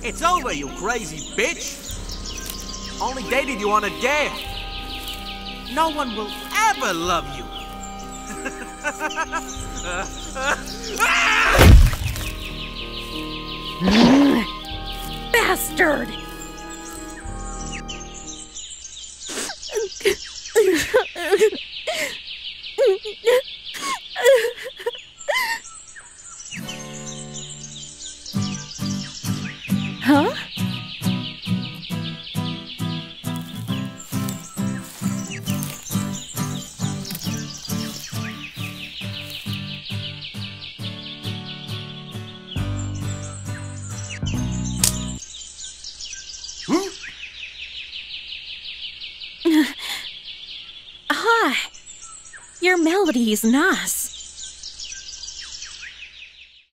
It's over, you crazy bitch. Only dated you on a dare. No one will ever love you. Bastard! Huh? Hi. Your melody is nice.